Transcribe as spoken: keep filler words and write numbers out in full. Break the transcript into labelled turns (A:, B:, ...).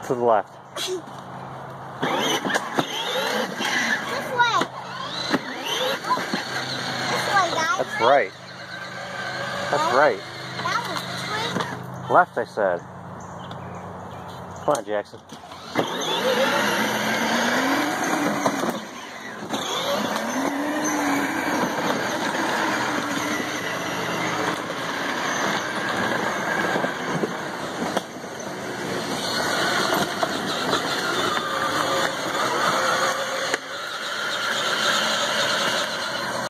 A: To the left.
B: This way. This way, guys.
A: That's right. That's right.
B: That was three.
A: Left, I said. Come on, Jackson.